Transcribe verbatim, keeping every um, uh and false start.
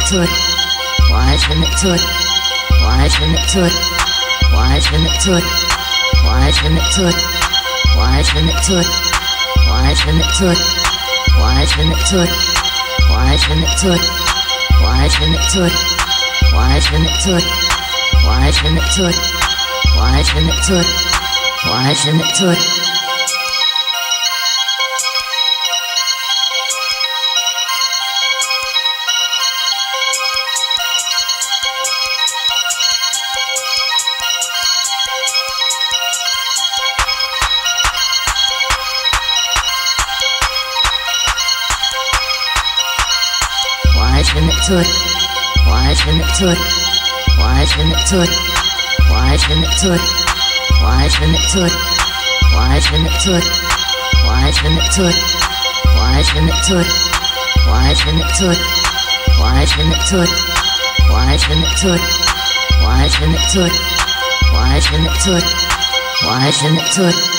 tut, watching it tut, watching it tut, watching it tut, watching it tut, watching it tut, watching it tut, watching it tut, watching it tut, watching it tut, watching it tut, watching it tut, watching it tut, watching it tut. Watching it tut, watching it tut, watching it tut, watching it tut, watching it tut, watching it tut, watching it tut, watching it tut, watching it tut, watching it tut, watching it tut, watching it tut, watching it tut, watching it tut.